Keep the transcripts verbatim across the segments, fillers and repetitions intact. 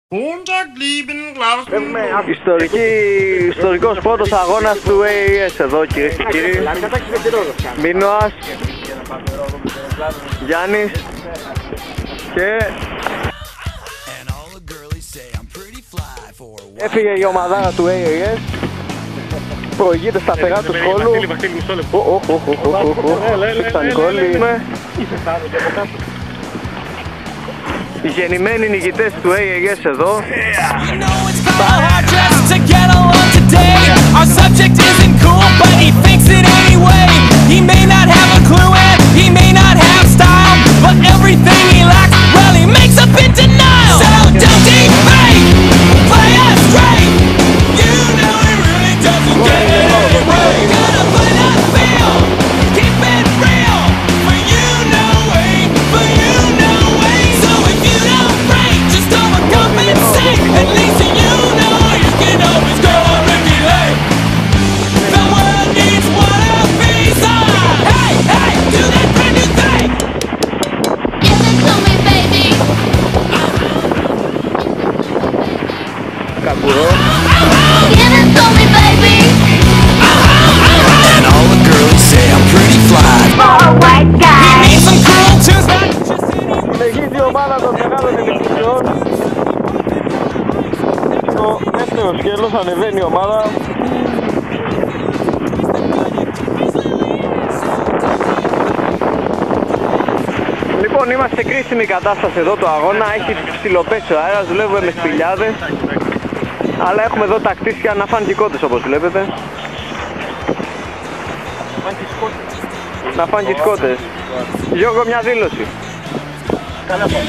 Ιστορική, ιστορικός πρώτος αγώνας του έι ι ες εδώ, κυρίες και κύριοι. Μίνωας, Γιάννης και έφυγε η ομαδάρα του έι ι ες. Προηγείται σταθερά του σχόλου. Οχ, οχ, οχ, οχ, οι γεννημένοι νικητές του έι ι ες εδώ. Καγκουρό. Συνεχίζει η ομάδα των μεγάλων ηλεκτρικών. Στο δεύτερο σκέλος ανεβαίνει η ομάδα. Λοιπόν, είμαστε σε κρίσιμη κατάσταση εδώ το αγώνα. Έχει ψιλοπέσει ο αέρας, δουλεύουμε με σπηλιάδες. Αλλά έχουμε εδώ τα κτίσια να φάνε και κότες, όπως βλέπετε. Να φάνε και σκότες. Γιώργο, μια δήλωση. Καλά πάω.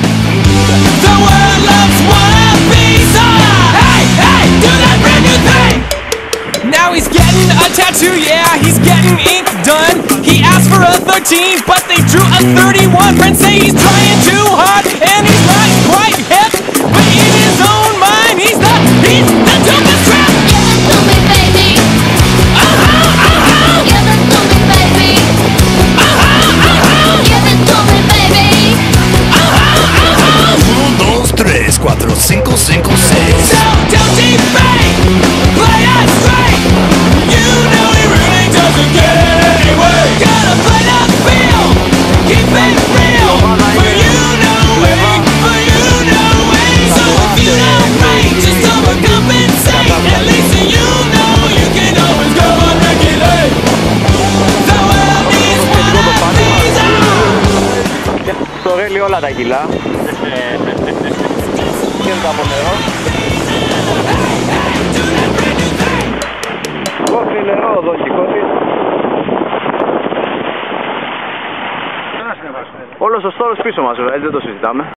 Now he's getting a tattoo, yeah, he's getting ink done. He asked for a thirteen, but they drew a thirty-one. Friends say he's trying too hard, and he's not quite hip. But in his own mind, he's the, he's the dopest crap. Give it to me, baby. Uh-huh, uh-huh. Give it to me, baby. Uh-huh, uh-huh. Give it to me, baby. Uh-huh, uh-huh. uno, dos, tres, cuatro, cinco, cinco, seis. So don't debate, play it straight. You know he really doesn't get it anyway. Gotta play the field, keep it real. For you know way, for you know way. So if you don't break, just overcompensate. At least you know you can always go on regulate. The world needs one of these. Στο ρέλι όλα τα κιλά. Γίνεται από νερό. Κόφει νερό εδώ και κόφει. Όλος ο στόλος πίσω μας βέβαια, έτσι δεν το συζητάμε.